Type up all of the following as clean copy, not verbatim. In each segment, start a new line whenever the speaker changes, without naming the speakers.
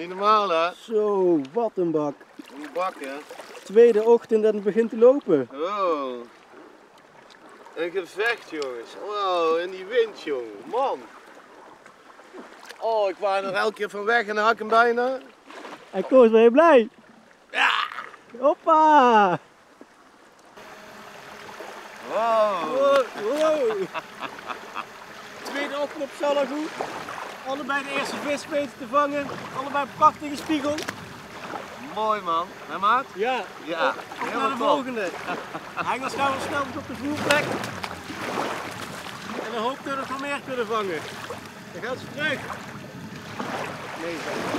Niet normaal hè?
Zo, wat een bak.
Een bak hè?
Tweede ochtend en het begint te lopen.
Wow. Een gevecht jongens. Wow, in die wind jongen. Man. Oh, ik wou er nog elke keer van weg en dan had ik hem bijna.
En Koos, ben je blij?
Ja.
Hoppa!
Wow.
Wow. Tweede ochtend op Salagoe. Allebei de eerste vis weten te vangen. Allebei een prachtige spiegel.
Mooi man. Hè maat?
Ja.
Ja.
Op naar de volgende. Hengels gaan we snel op de voerplek. En dan hoop dat we nog meer kunnen vangen. Dan gaan ze terug. Nee, zo.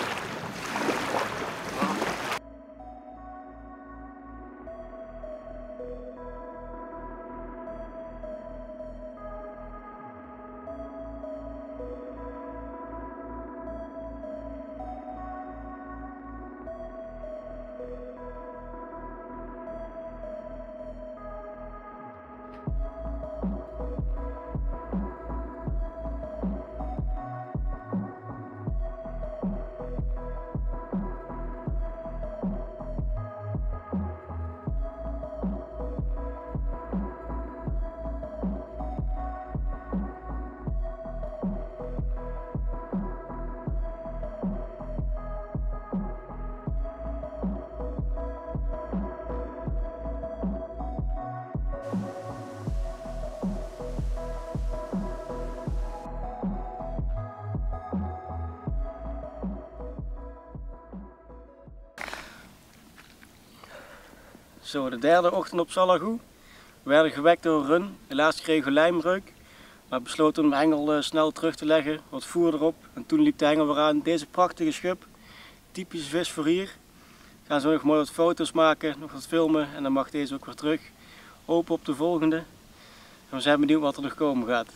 Zo, de derde ochtend op Salagoe. We werden gewekt door een run. Helaas kregen we lijmbreuk. Maar besloten om de hengel snel terug te leggen. Wat voer erop. En toen liep de hengel weer aan. Deze prachtige schub. Typische vis voor hier. We gaan zo nog mooi wat foto's maken. Nog wat filmen. En dan mag deze ook weer terug. Hopen op de volgende. En we zijn benieuwd wat er nog komen gaat.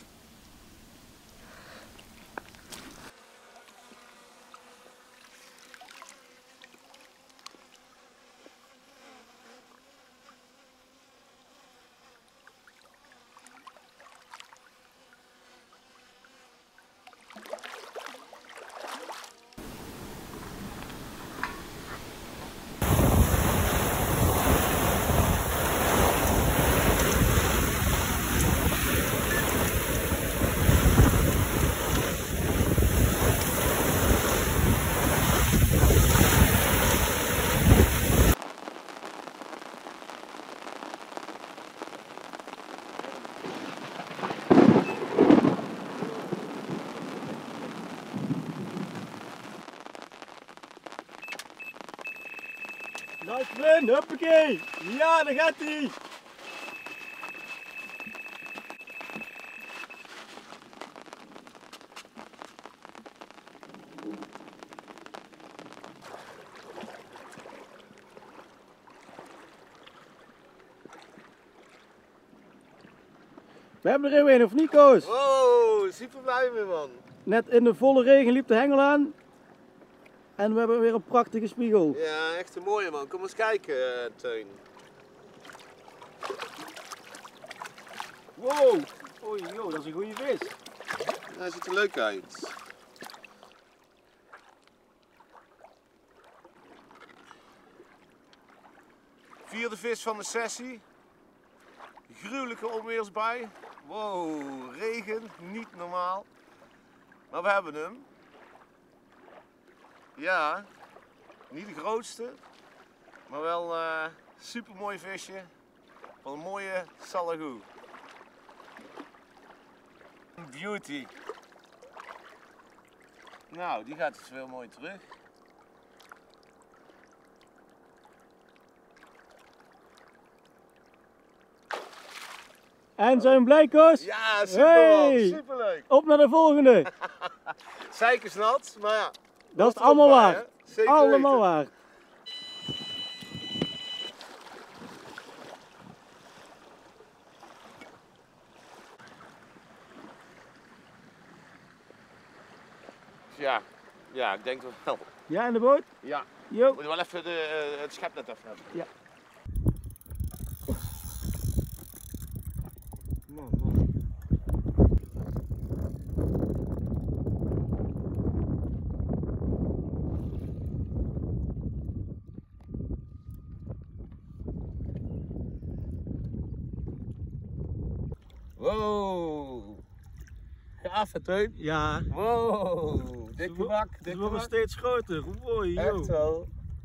Nice win, huppakee! Ja, daar gaat hij! We hebben er een, of niet Koos?
Wow, super blij mee man.
Net in de volle regen liep de hengel aan. En we hebben weer een prachtige spiegel.
Ja, echt een mooie man. Kom eens kijken, Teun.
Wow! Oei, joh, dat is een goede vis.
Hij ziet er leuk uit. Vierde vis van de sessie. Gruwelijke onweersbui. Wow, regen, niet normaal. Maar we hebben hem. Ja, niet de grootste, maar wel een super mooi visje van een mooie Salagoe. Beauty. Nou, die gaat dus wel mooi terug.
En zijn we blij, Koos?
Ja, super man,
Hey!
superleuk.
Op naar de volgende.
Zeikersnat, maar ja.
Dat is
er
allemaal
ook bij,
waar.
hè? Zeker
Allemaal
weten.
waar.
Ja, ik denk wel.
Ja, in de boot?
Ja.
Jo.
Moet je wel even het schepnet even hebben.
Ja.
Wow. Gaaf het, Teun.
Ja.
Wow. Dikke bak.
Ze worden steeds groter. Mooi, joh.
Echt wel.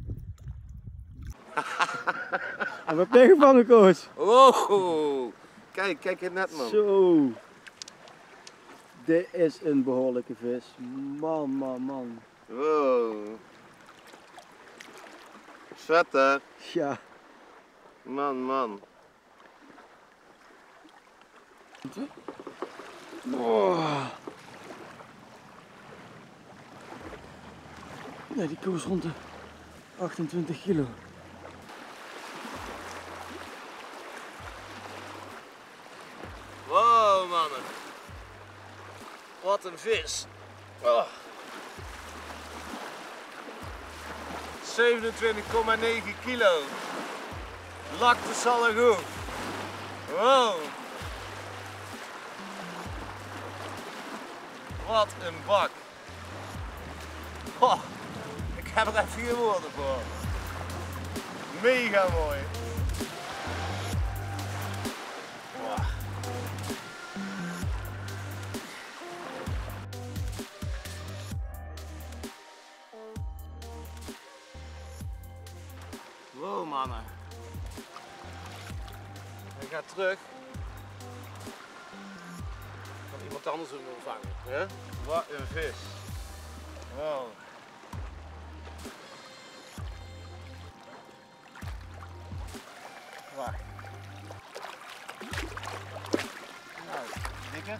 En wat heb jij gevangen, Koos?
Wow. Kijk het net, man.
Zo. Dit is een behoorlijke vis. Man.
Wow. Vet, hè?
Ja.
Man.
Oh. Nee, die koos rond de 28 kilo.
Wow, mannen. Wat een vis. Oh. 27,9 kilo. Lakte salagoe. Wow. Wat een bak. Oh, ik heb er even geen woorden voor. Mega mooi. Wow. Wow, mannen. Hij gaat terug. Kan iemand anders hem vangen? Hè? Wat een vis. Wow. Wacht. Nou, dikker.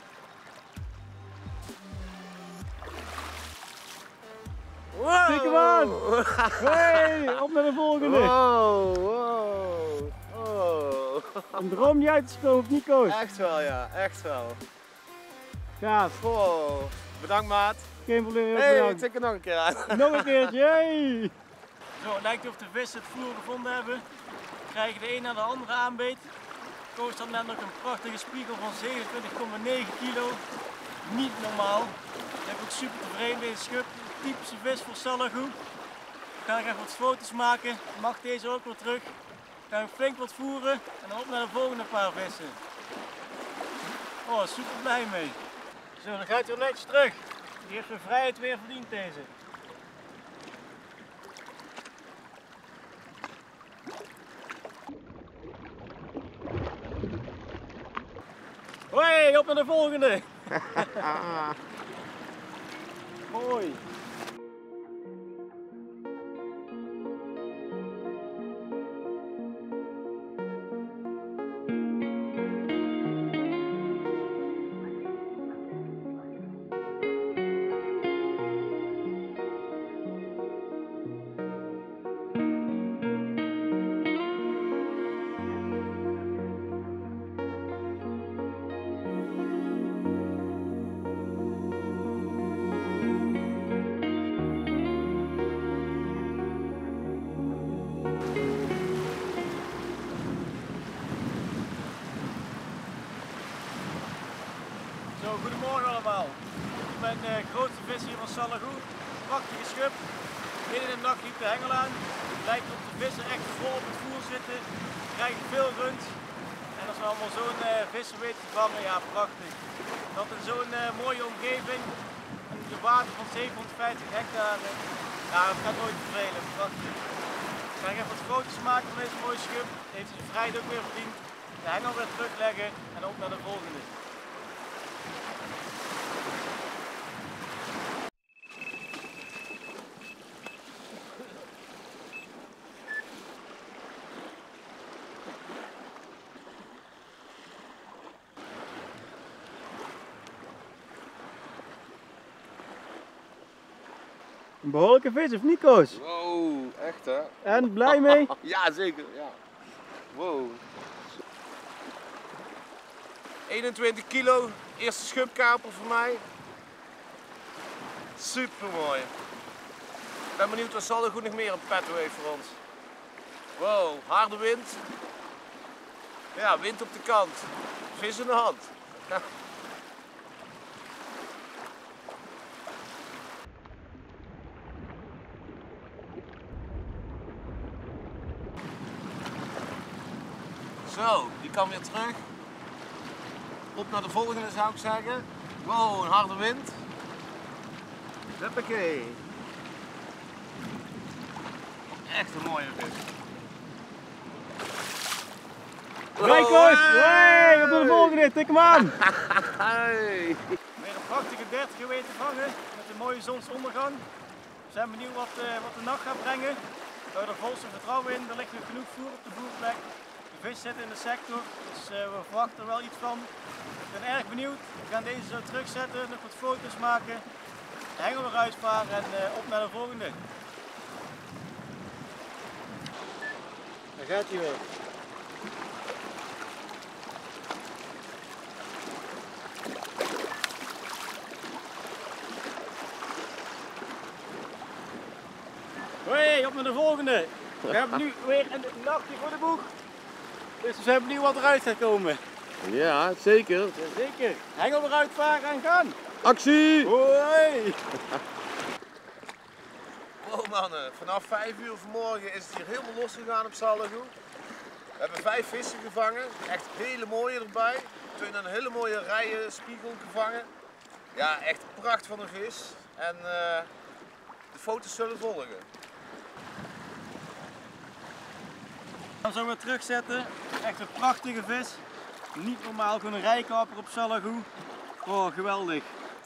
Wow.
Tik hem aan! Hey, op naar de volgende!
Wow.
Een droom niet uit te spelen of niet, Koos?
Echt wel, ja, echt wel.
Gaaf.
Wow. Bedankt, maat.
Geen probleem.
Hey, ik
Bedankt.
tik er nog een keer aan.
Nog een keertje, hey! Zo, het lijkt of de vissen het voer gevonden hebben. We krijgen de een naar de andere aanbeet. Koos had net nog een prachtige spiegel van 27,9 kilo. Niet normaal. Ik ben ook super tevreden met deze schub. Typische vis voor salagoe. Ik ga nog even wat foto's maken. Mag deze ook weer terug. Ik ga flink wat voeren en dan op naar de volgende paar vissen. Oh, super blij mee. Zo, dan gaat hij weer netjes terug. Die heeft zijn vrijheid weer verdiend, deze. Hoi, op naar de volgende. Mooi. Zo, goedemorgen allemaal. Ik ben de grootste vis hier van Salagoe. Prachtige schub. Midden in de nacht liep de hengel aan. Het lijkt op de vissen echt vol op het voer zitten. We krijgen veel rund. En als we allemaal zo'n vissen weten te vangen, ja prachtig. Dat in zo'n mooie omgeving, een water van 750 hectare, ja het gaat nooit te velen. Prachtig. Ik ga even wat foto's maken van deze mooie schub. Heeft hij zijn vrijheid ook weer verdiend. De hengel weer terugleggen en op naar de volgende. Een behoorlijke vis, of niet, Koos?
Wow, echt hè?
En blij mee?
Ja, zeker. Ja. Wow. 21 kilo, eerste schubkaper voor mij. Super mooi. Ik ben benieuwd wat Salagoe nog meer een petto heeft voor ons. Wow, harde wind. Ja, wind op de kant. Vis in de hand. Zo, die kan weer terug. Op naar de volgende zou ik zeggen. Wow, een harde wind. Huppakee. Echt een mooie vis.
Kijk Koos! Hey, op naar de volgende, tik hem aan!
Hey.
Weer een prachtige 30 weten te vangen met een mooie zonsondergang. We zijn benieuwd wat de nacht gaat brengen. We hebben er volste vertrouwen in, er ligt nog genoeg voer op de voerplek. De vis zit in de sector, dus we verwachten er wel iets van. Ik ben erg benieuwd. We gaan deze zo terugzetten, nog wat foto's maken, de hengel weer uitsparen en op naar de volgende. Daar gaat hij weer. Hoi, op naar de volgende. We hebben nu weer een nachtje voor de boeg. Dus we zijn benieuwd wat eruit gaat komen.
Ja, zeker.
Jazeker. Hengel weer uitvaren en gaan.
Actie!
Hoi!
Wow mannen, vanaf 5 uur vanmorgen is het hier helemaal losgegaan op Sallagoe. We hebben 5 vissen gevangen, echt hele mooie erbij. Toen een hele mooie rijen spiegel gevangen. Ja, echt pracht van een vis. En de foto's zullen volgen.
We gaan zo weer terugzetten. Echt een prachtige vis. Niet normaal, gewoon een rijkaper op Sallagoe. Oh, geweldig.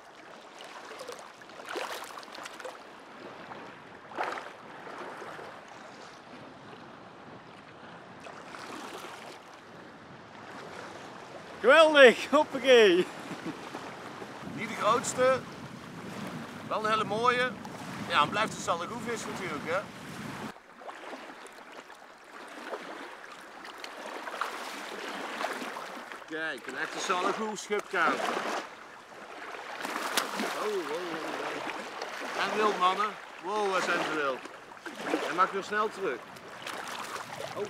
Geweldig, hoppakee.
Niet de grootste, wel een hele mooie. Ja, en blijft een Sallagoe vis natuurlijk hè. Kijk, een echte Sallagoe schubkaart. En wild mannen. Wow, waar zijn ze wild. Hij maakt weer snel terug. Oh.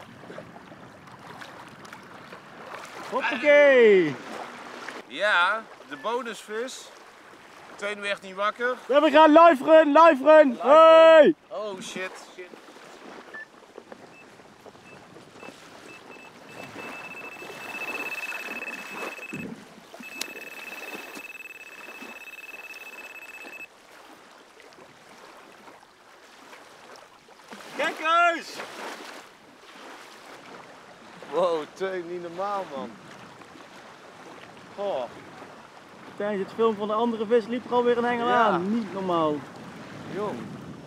Hoppakee.
Ja, de bonusvis. Teun werd niet wakker.
Ja, we gaan live run. Hey!
Oh shit.
Kijk eens!
Wow, Teun, niet normaal man. Oh.
Tijdens het filmen van de andere vis liep er alweer een hengel aan. Niet normaal.
Jong.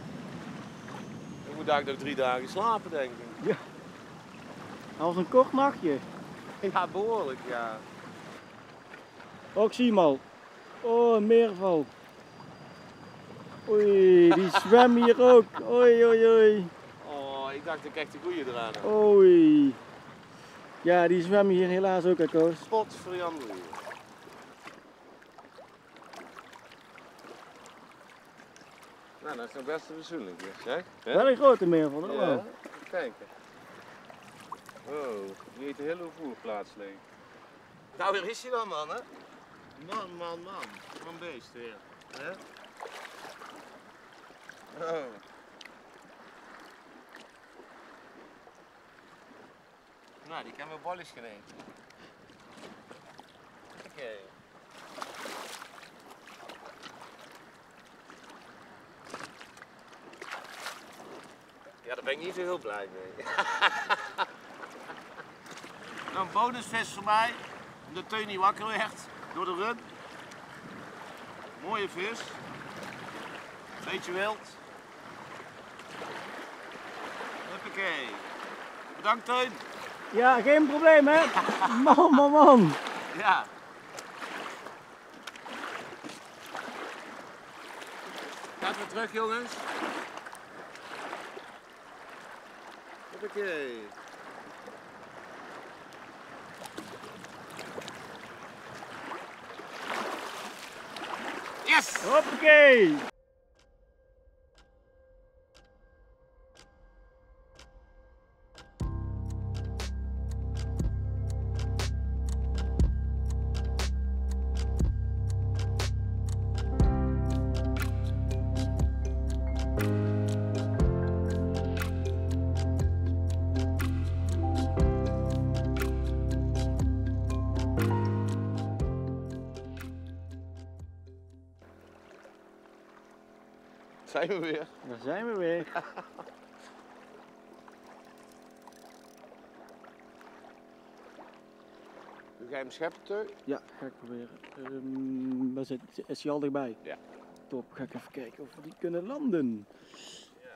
Ik moet daar nog 3 dagen slapen denk ik.
Ja. Dat was een kort nachtje.
Ja, behoorlijk ja.
Oh, ik zie hem al. Oh, een meerval. Oei, die zwemmen hier ook. Oei.
Oh, ik dacht dat ik echt de goeie eraan had.
Oei. Ja, die zwemmen hier helaas ook, hè, Koos.
Spot voor Jan Louis. Nou, dat is nog best een verzoenlijk, zeg.
Wel een grote meerval, hè?
Ja,
Wel.
even kijken. Wow, die heeft een hele voerplaats leeg. Nou, waar is hij dan, man, hè? Man. Wat een beest weer. Hè? Oh. Nou, die kan weer bolletjes gaan eten. Oké. Ja, daar ben ik niet zo heel blij mee. Nou, een bonusvis voor mij, omdat Teun niet wakker werd door de run. Mooie vis. Beetje wild. Huppakee. Bedankt Teun.
Ja, geen probleem, hè? Man.
Ja. Gaat weer terug jongens. Huppakee. Yes!
Hoppakee.
Zijn we weer.
Daar zijn we weer.
Ga je hem scheppen, Teun?
Ja, ga ik proberen. Is hij al dichtbij?
Ja.
Top, ga ik even kijken of we die kunnen landen.
Ja.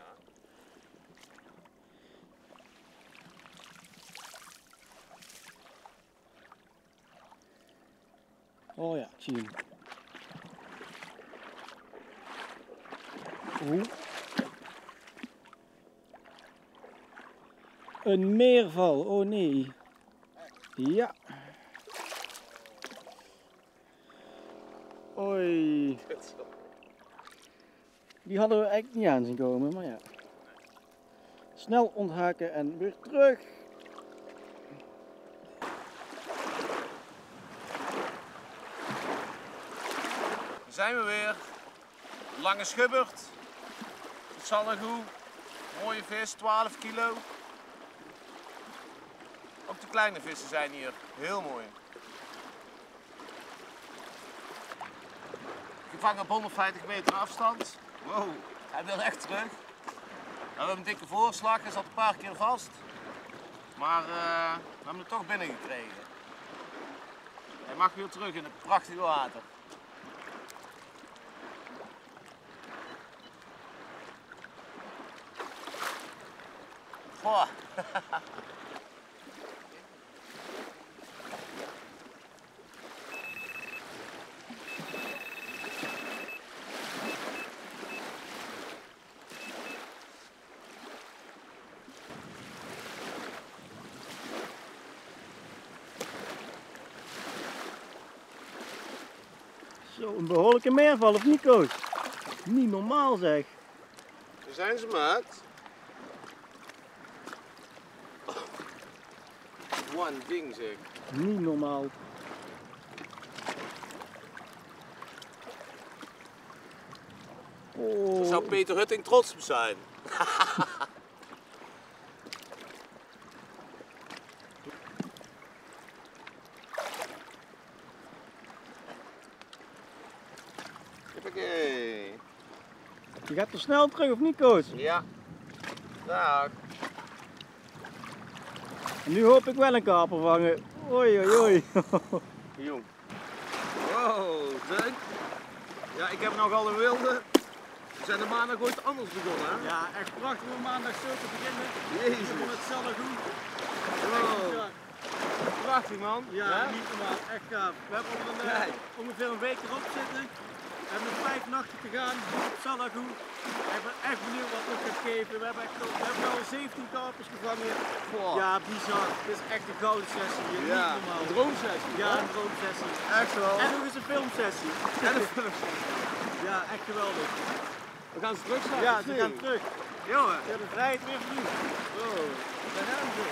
Oh ja, ik zie hem. Oeh. Een meerval, oh nee. Ja. Oei. Die hadden we eigenlijk niet aan zien komen, maar ja. Snel onthaken en weer terug.
Daar zijn we weer. Lange schubbert. Sallegoe. Mooie vis, 12 kilo. Ook de kleine vissen zijn hier heel mooi. Gevangen op 150 meter afstand. Wow, hij wil echt terug. We hebben een dikke voorslag, hij zat een paar keer vast. Maar we hebben hem toch binnen gekregen. Hij mag weer terug in het prachtige water. Goh.
Zo, een behoorlijke meerval of niet, Koos? Niet normaal zeg.
Daar zijn ze, maat. One ding zeg.
Niet normaal. Oh.
Daar zou Peter Hutting trots op zijn. Hoppakee.
Je gaat er snel terug of niet, Koos?
Ja. Daar.
En nu hoop ik wel een karper vangen. Oei oei oei.
Jong. Wow, Teun. Ja, ik heb nogal een wilde. We zijn de maandag ooit anders begonnen, hè?
Ja, echt prachtig om maandag zo te beginnen.
Jezus.
Met het Sallegoe.
Wow. Prachtig, man.
Ja, niet normaal. Echt gaaf. We hebben ongeveer een week erop zitten. We hebben nog 5 nachten te gaan op Sallegoe. Ik ben echt benieuwd wat het gaat geven. We hebben al 17 karpers gevangen.
Wow.
Ja, bizar. Het is echt een gouden sessie hier.
Ja,
Niet normaal.
een droomsessie.
Ja, een droomsessie.
Echt wel.
En nog eens een filmsessie.
En een filmsessie.
Ja, echt geweldig.
We gaan ze terug staan.
Ja, ze gaan terug.
Jongen.
Ja, de vrijheid weer verdiend.
Wow.
Daar gaan ze.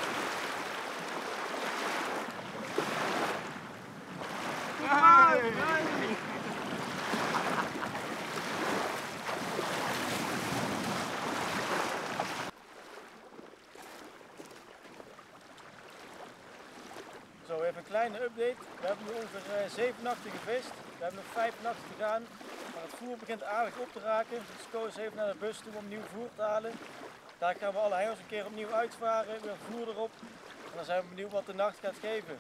Zo, even een kleine update. We hebben nu ongeveer 7 nachten gevist. We hebben nog 5 nachten te gaan. Maar het voer begint aardig op te raken. Dus Koos even naar de bus toe om nieuw voer te halen. Daar gaan we alle hengels een keer opnieuw uitvaren. Weer voer erop. En dan zijn we benieuwd wat de nacht gaat geven.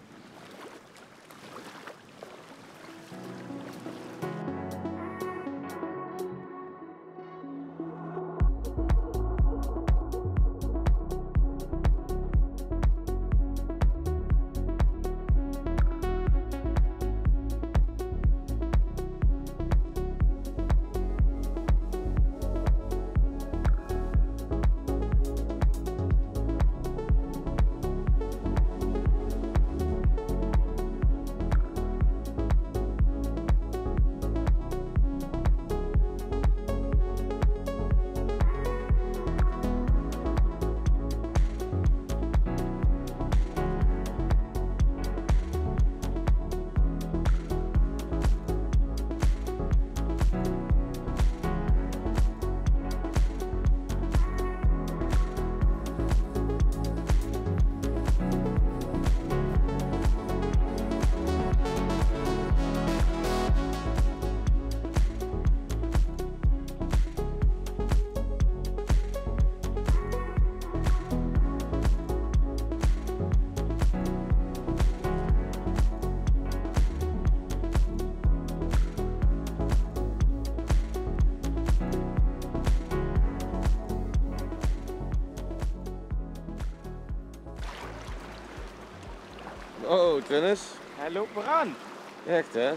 Oh, Dennis.
Hij loopt weer aan.
Echt hè?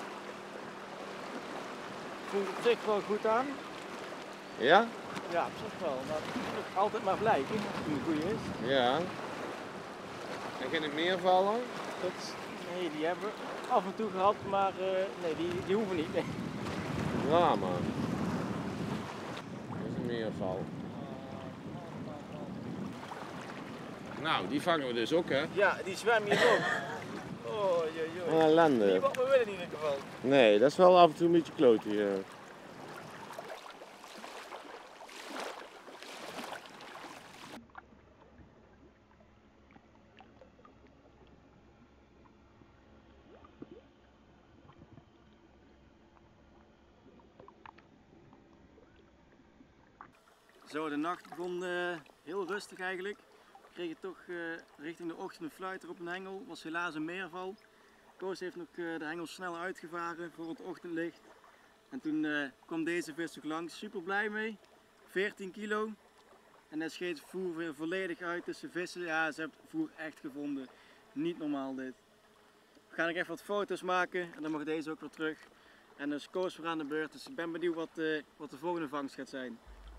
Voelt op zich wel goed aan.
Ja?
Ja, op zich wel. Maar het moet altijd maar blijken of het een goede is.
Ja. En ging het meer vallen?
Nee, die hebben we af en toe gehad, maar nee, die hoeven niet. Nee.
Drama. Dat is een meerval. Nou, die vangen we dus ook hè?
Ja, die zwemmen hier ook. Oh, jee.
Een ellende.
Niet wat we willen in ieder geval.
Nee, dat is wel af en toe een beetje kloot hier.
Zo, de nacht begon heel rustig eigenlijk. We kregen toch richting de ochtend een fluiter op een hengel. Was helaas een meerval. Koos heeft nog de hengel snel uitgevaren voor het ochtendlicht. En toen kwam deze vis ook langs. Super blij mee. 14 kilo. En hij scheet het voer weer volledig uit tussen vissen. Ja, ze hebben het voer echt gevonden. Niet normaal dit. We gaan nog even wat foto's maken en dan mag deze ook weer terug. En dan is Koos weer aan de beurt. Dus ik ben benieuwd wat de volgende vangst gaat zijn.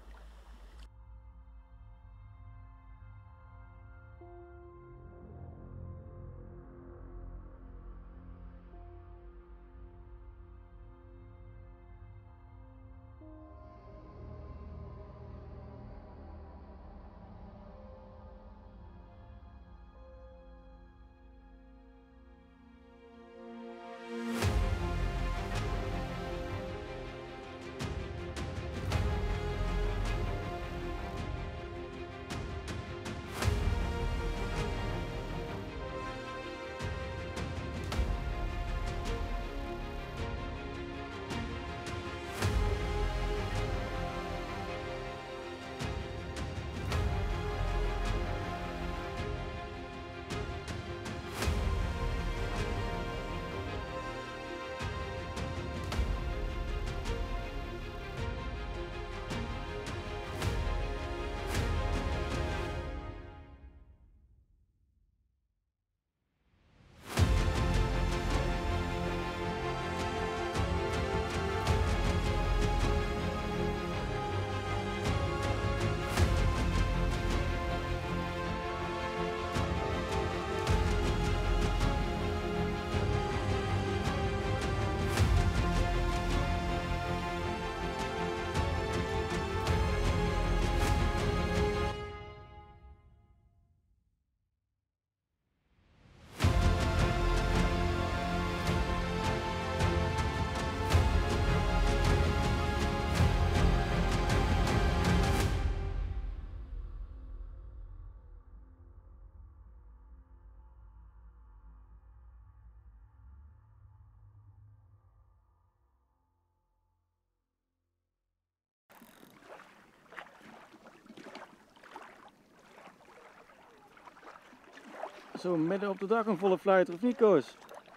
Zo, midden op de dag een volle fluiter, of niet Koos?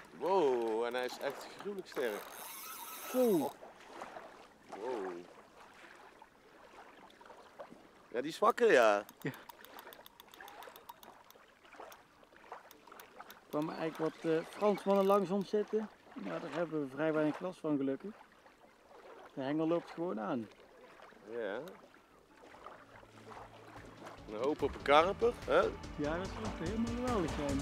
Wow, en hij is echt gruwelijk sterk.
Zo.
Wow. Ja, die is wakker ja.
Er kwamen eigenlijk wat Fransmannen langs ons zitten. Nou, daar hebben we vrij weinig last van gelukkig. De hengel loopt gewoon aan.
Ja. Een hoop op een karper, hè?
Ja, dat zou helemaal geweldig zijn.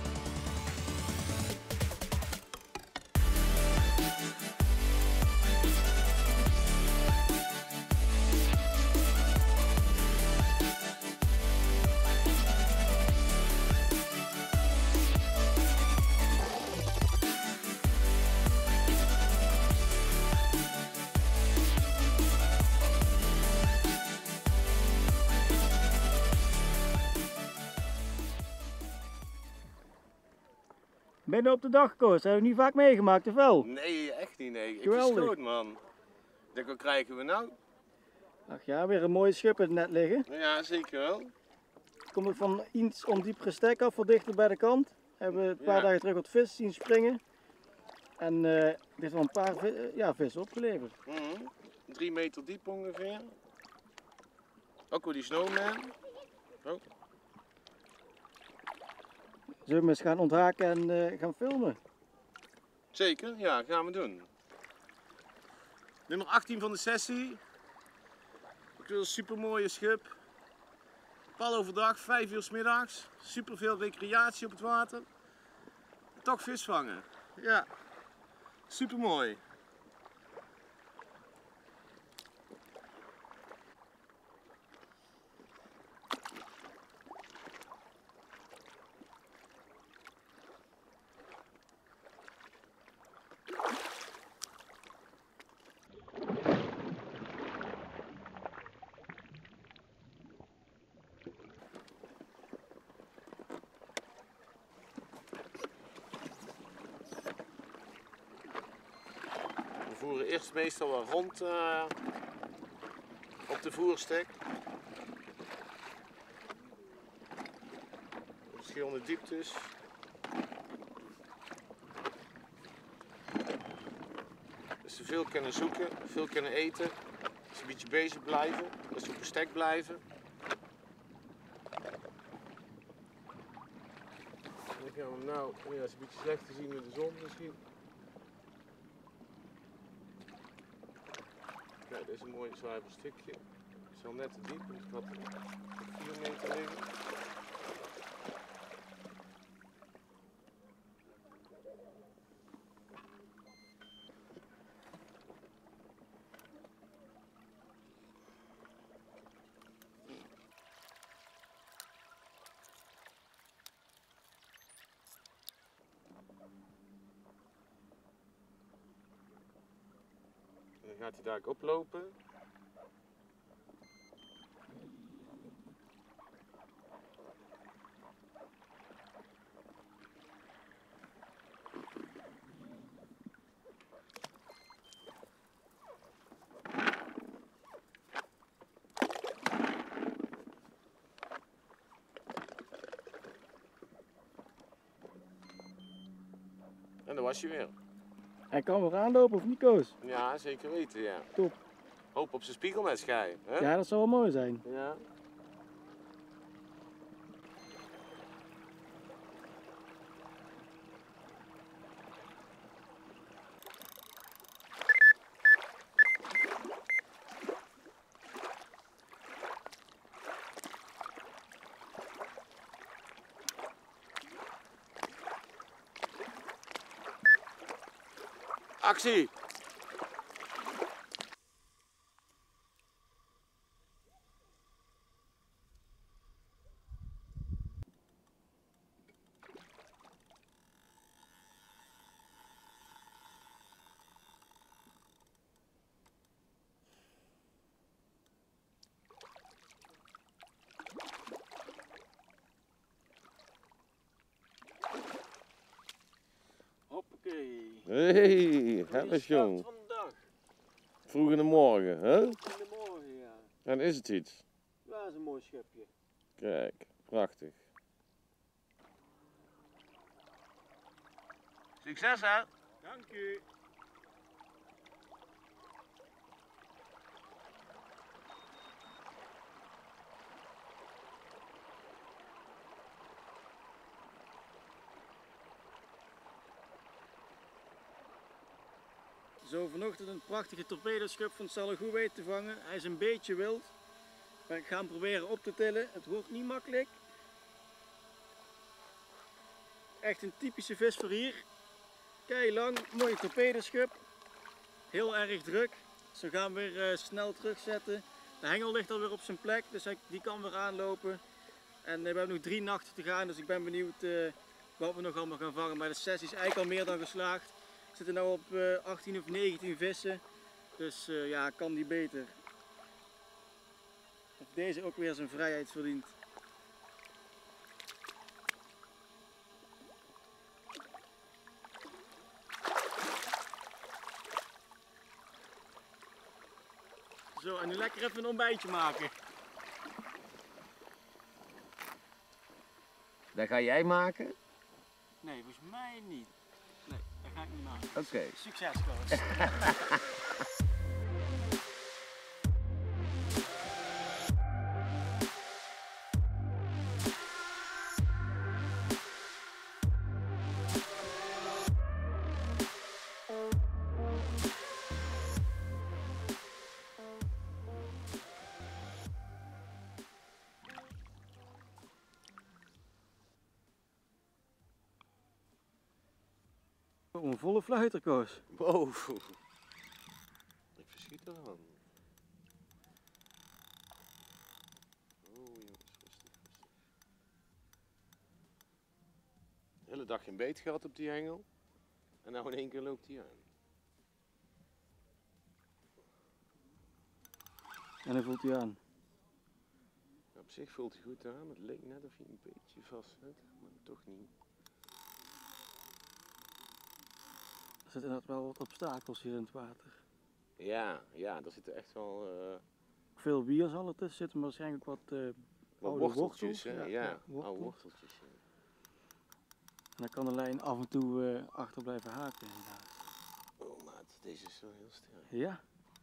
Midden op de dag, Koos. Dat hebben we niet vaak meegemaakt, of wel?
Nee, echt niet, nee. Ik
Geweldig.
verschoot, man. Ik denk, wat krijgen we nou?
Ach ja, weer een mooie schip in het net liggen.
Ja, zeker wel.
Komt ook van iets ondiepere stek af, wat dichter bij de kant. Hebben we een paar dagen terug wat vis zien springen. En dit heeft wel een paar vissen opgeleverd.
3 meter diep ongeveer. Ook wel die snowman. Oh.
Zullen we eens gaan onthaken en gaan filmen?
Zeker, ja, gaan we doen. Nummer 18 van de sessie. Ook weer een super mooie schip. Pal overdag, 5 uur 's middags. Super veel recreatie op het water. Toch vis vangen. Ja, super mooi. We voeren eerst meestal wel rond op de voerstek. Op verschillende dieptes. Dus ze veel kunnen zoeken, veel kunnen eten. Dus een beetje bezig blijven, dat ze op een stek blijven. En dan gaan we nou, ja, dat is een beetje slecht te zien met de zon misschien. Ja, dit is een mooi zwaaibaar stukje. Het is al net te diep, dus ik had 4 meter liggen. En dan gaat hij daar ook oplopen. En dan was je weer.
Hij kan weer aanlopen of niet, Koos?
Ja, zeker weten, ja.
Top.
Hoop op zijn spiegelmes ga je, hè?
Ja, dat zou wel mooi zijn.
Ja. Actie!
Hoppakee.
Hey, dat is jong.
Van de dag.
Vroeg in de morgen, hè?
In de morgen, ja.
En is het iets?
Dat is een mooi schepje.
Kijk, prachtig. Succes, hè?
Dank u. Zo vanochtend een prachtige torpedoschub van Salagoe weten te vangen. Hij is een beetje wild. Maar ik ga hem proberen op te tillen. Het wordt niet makkelijk. Echt een typische vis voor hier. Kei lang, mooie torpedoschub. Heel erg druk. Zo gaan we weer snel terugzetten. De hengel ligt alweer op zijn plek, dus die kan weer aanlopen. En we hebben nog 3 nachten te gaan, dus ik ben benieuwd wat we nog allemaal gaan vangen. Maar de sessie is eigenlijk al meer dan geslaagd. We zitten nu op 18 of 19 vissen, dus ja, kan die beter. Of deze ook weer zijn vrijheid verdient. Zo, en nu lekker even een ontbijtje maken.
Dat ga jij maken?
Nee, volgens mij niet. Nee, dat ga ik niet maken.
Oké.
Succes, Koos. Oh, een volle fluiter, Koos.
Wow. Ik verschiet ervan. Oh jongens, rustig. De hele dag geen beet gehad op die hengel. En nou in één keer loopt hij aan.
En dan voelt hij aan.
Ja, op zich voelt hij goed aan. Het leek net of hij een beetje vast zit, maar toch niet.
Er zitten inderdaad wel wat obstakels hier in het water.
Ja, daar zitten echt wel
Veel bier zal er tussen zitten, maar waarschijnlijk wat oude
worteltjes.
wortels.
Hè? Ja,
wortels.
oude worteltjes. Ja.
En dan kan de lijn af en toe achter blijven haken inderdaad.
Oh maat, deze is wel heel sterk.
Ja.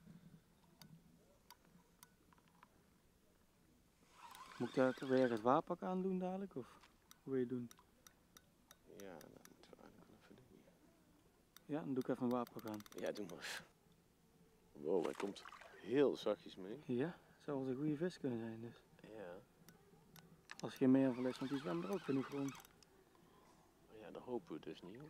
Moet ik daar weer het wapak aan doen dadelijk? Of hoe wil je het doen?
Ja, dat moeten we eigenlijk wel even doen.
Ja, dan doe ik even een wapak aan.
Ja, doe maar. Wow, hij komt heel zachtjes mee.
Ja, zou wel eens een goede vis kunnen zijn dus.
Ja.
Als er geen meerval is, want die zwemmen er ook genoeg rond.
Maar ja, daar hopen we dus niet op.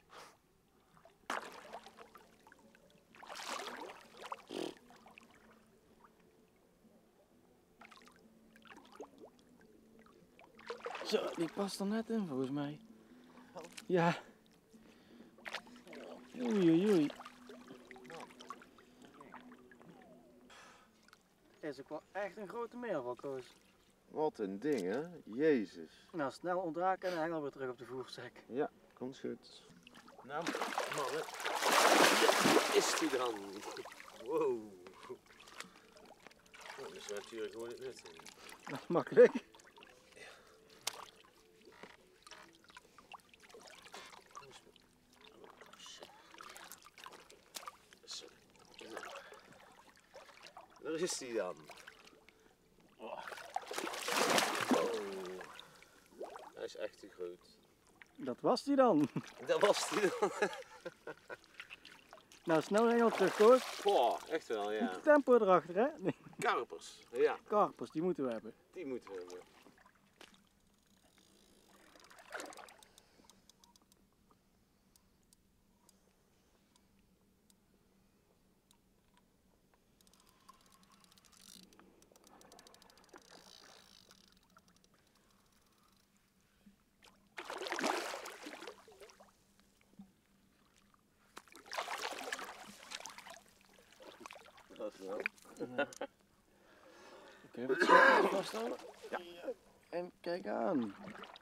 Zo, die past er net in volgens mij. Ja. Oei oei oei. Is ook wel echt een grote meerval, Koos.
Wat een ding, hè? Jezus.
Nou, snel ontraken en de hengel weer terug op de voerzak.
Ja, komt goed. Nou, mannen. Is die dan? Wow. Oh, dat is natuurlijk gewoon het net.
Dat is makkelijk.
Daar is hij dan. Oh. Hij is echt te groot.
Dat was die dan.
Dat was hij dan.
Nou, snel hengel terug, Koos.
Goh, echt wel,
Niet
ja.
de tempo erachter, hè? Nee.
Karpers, ja,
Karpers, die moeten we hebben.
die moeten we hebben. Dat is wel.
Oké, wat zal ik vasthouden? Ja. En kijk aan.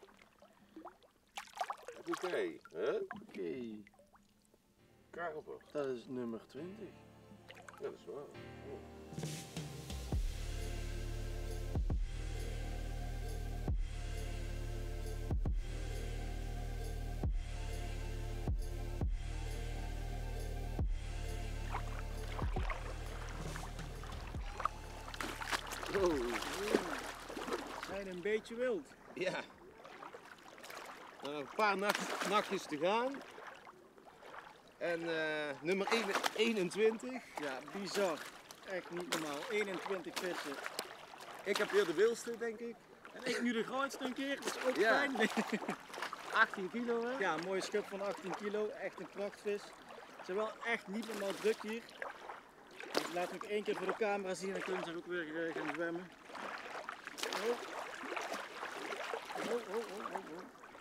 Oké, hè?
Oké,
Karper.
dat is nummer 20.
Ja, dat is wel.
Zijn een beetje wild.
Ja. Nog een paar nachtjes te gaan. En nummer 21.
Ja, bizar. Echt niet normaal. 21 vissen.
Ik heb weer de wilste, denk ik.
En ik nu de grootste een keer, dat is ook
Ja.
fijn.
18 kilo, hè?
Ja, een mooie schub van 18 kilo. Echt een prachtvis. Ze zijn wel echt niet normaal druk hier. Dus laat ik één keer voor de camera zien en dan kunnen ze ook weer gaan zwemmen. Oh. Oh.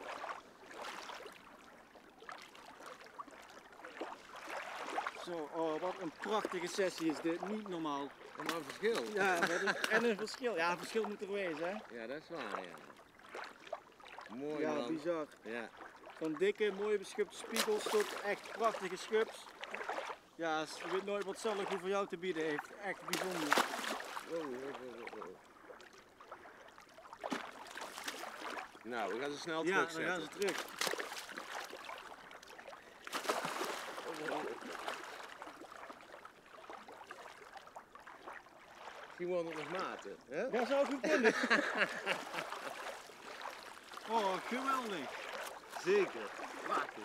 Zo, oh, wat een prachtige sessie is dit. Niet normaal.
En maar een verschil.
Ja, en een verschil. Ja, een verschil moet er wezen, hè?
Ja, dat is waar, ja. Mooi,
Ja,
man.
bizar.
Ja.
Van dikke, mooie beschupte spiegels tot echt prachtige schups. Ja, je weet nooit wat Sallegoe voor jou te bieden heeft. Echt bijzonder.
Wow. Nou, we gaan ze snel
Ja, dan
terugzetten.
gaan ze terug.
Misschien worden het nog maten, hè?
Dat zou goed kunnen. Oh, geweldig.
Zeker. Prachtig.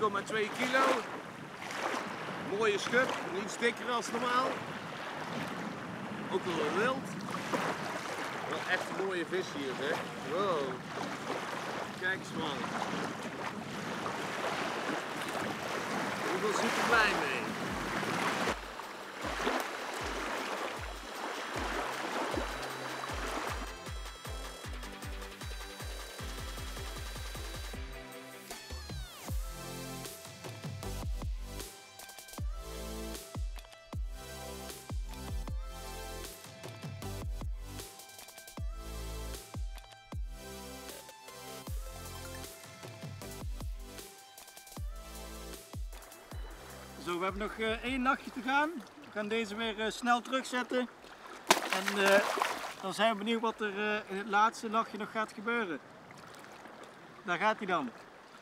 1,2 kilo. Mooie schub, iets dikker als normaal. Ook wel wild. Wel echt een mooie vis hier, zeg. Wow. Kijk eens man. Ik ben super blij mee.
Zo, we hebben nog 1 nachtje te gaan. We gaan deze weer snel terugzetten. En dan zijn we benieuwd wat er in het laatste nachtje nog gaat gebeuren. Daar gaat hij dan.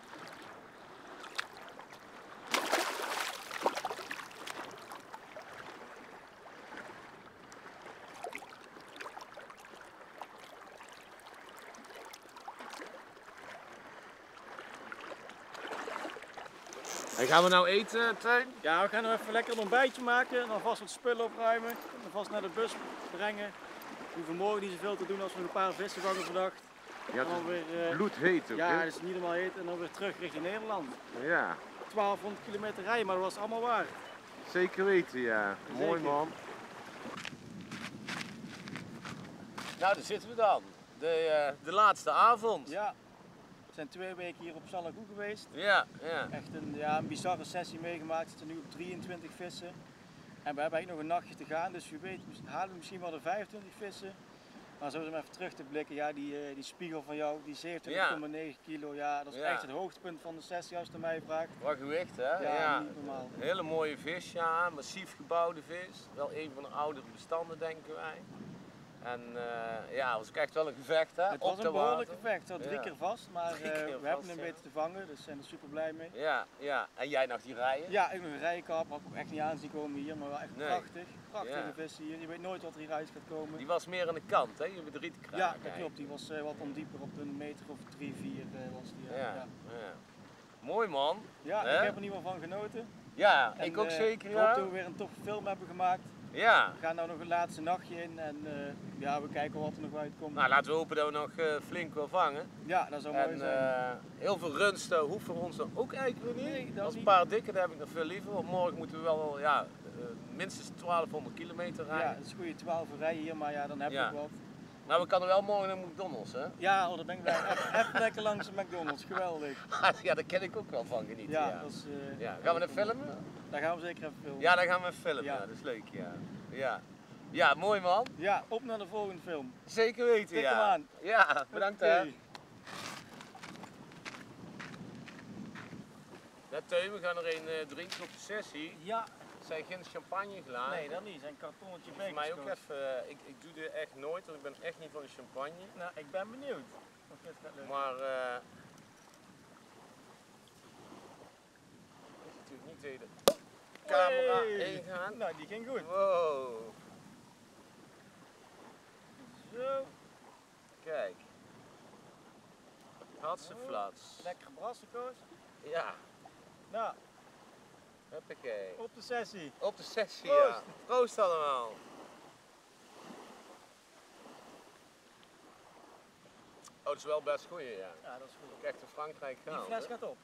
En gaan we nou eten, Teun?
Ja, we gaan nog even lekker een ontbijtje maken en dan vast wat spullen opruimen. En dan vast naar de bus brengen. We hoeven morgen niet zoveel te doen als we nog een paar vissen vangen vandaag.
Ja,
En dan weer,
bloedheet ook,
ja,
hè?
dat is niet normaal heet en dan weer terug richting Nederland.
Ja,
1200 kilometer rijden, maar dat was allemaal waard.
zeker weten, ja.
Zeker.
Mooi man. Nou, daar zitten we dan. De laatste avond.
Ja, we zijn 2 weken hier op Salagoe geweest.
Ja.
Echt een bizarre sessie meegemaakt. We zitten nu op 23 vissen. En we hebben eigenlijk nog een nachtje te gaan, dus wie weet halen we misschien wel de 25 vissen. Maar zo om even terug te blikken, ja, die spiegel van jou, die 27,9 kilo, ja, dat is echt het hoogtepunt van de sessie als je het mij vraagt.
Wat gewicht, hè?
Ja, niet normaal.
Een hele mooie vis, ja. Massief gebouwde vis. Wel een van de oudere bestanden, denken wij. En ja, het was ook echt wel een gevecht, hè?
Het was
op
een
de
behoorlijk
water.
gevecht, zo 3 keer vast, maar
3 keer
we
vast,
hebben hem
ja.
weten te vangen, dus we zijn er super blij mee.
Ja. En jij nog die rijen?
Ja, ik nog een rijenkap, had ik ook echt niet aan zien komen hier, maar wel echt
Nee.
prachtige
Ja.
vissen hier. Je weet nooit wat er hieruit gaat komen.
Die was meer aan de kant, hè? Je hebt de rietkraag.
Ja, dat klopt, die was wat ondieper, op een meter of 3, 4 was die.
Ja. Mooi man.
Ja,
Hè?
ik heb er in ieder geval van genoten.
Ja,
En,
ik ook zeker,
Ik hoop
ja.
dat we weer een toffe film hebben gemaakt.
Ja.
We gaan nou nog een laatste nachtje in en ja, we kijken wat er nog uitkomt.
Nou, laten we hopen dat we nog flink wel vangen.
Ja, dat zou mooi
En
zijn.
heel veel runsten hoeft voor ons dan ook eigenlijk weer niet.
Nee, dat
Als een
niet.
paar dikke, dat heb ik nog veel liever. Want morgen moeten we wel minstens 1200 kilometer rijden.
Ja, het is een goede 12 rijden hier, maar ja, dan heb je
Ja.
ook wat.
Maar we kunnen wel morgen naar McDonald's, hè?
Ja, oh, daar ben ik blij. Even lekker langs de McDonald's, geweldig.
Ja, daar ken ik ook wel van genieten.
Ja,
Ja,
dat is,
Ja. Gaan we naar filmen?
daar gaan we zeker even filmen.
Ja, dan gaan we filmen.
Ja.
Ja. Dat is leuk, ja. Ja, mooi man.
Ja, op naar de volgende film.
Zeker weten,
Tik
ja.
hem aan.
Ja, bedankt
Oké.
hè. Ja, Teun, we gaan er een drinken op de sessie.
Ja,
Het zijn geen champagneglazen.
nee, dat niet. Zijn kartonnetje
Voor mij ook
bekerskoos.
even, ik doe dit echt nooit, want ik ben echt niet van de champagne.
Nou, ik ben benieuwd. Of dit gaat lukken.
Maar is natuurlijk niet tegen de camera
Hey.
ingaan.
Nou, die ging goed.
Wow,
Zo,
kijk. Hatseflats.
lekker brassenkoos.
Ja,
Nou,
huppakee.
op de sessie.
Op de sessie,
Proost.
ja. Proost allemaal. Oh, dat is wel best goed, ja.
Ja, dat is goed.
Ook echt in Frankrijk
Die
gehaald,
fles
hè?
gaat op.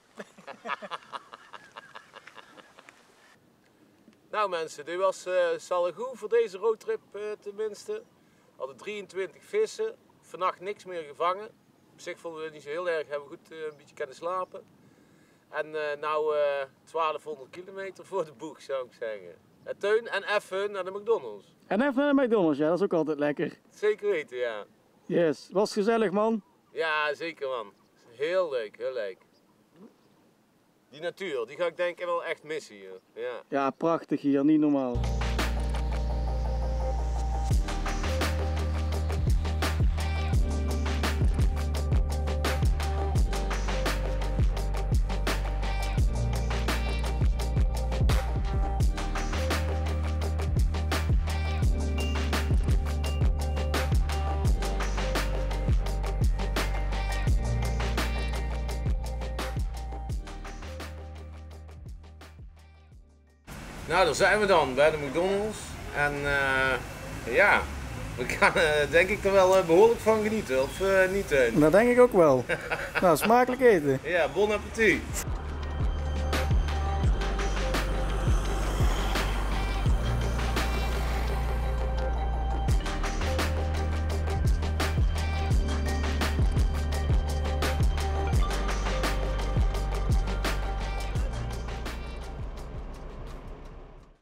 Nou mensen, dit was Salagoe voor deze roadtrip tenminste. We hadden 23 vissen, vannacht niks meer gevangen. Op zich vonden we het niet zo heel erg, hebben we goed een beetje kunnen slapen. En nou 1200 kilometer voor de boeg zou ik zeggen. Teun en even naar de McDonald's.
En even naar de McDonald's, ja, dat is ook altijd lekker.
Zeker weten, ja.
Yes, was gezellig man.
Ja, zeker man. Heel leuk, heel leuk. Die natuur, die ga ik denk ik wel echt missen hier. Ja.
Ja, prachtig hier, niet normaal.
Nou, daar zijn we dan bij de McDonald's. En ja, we gaan denk ik er wel behoorlijk van genieten, of niet?
Dat denk ik ook wel. Nou, smakelijk eten.
Ja, bon appetit.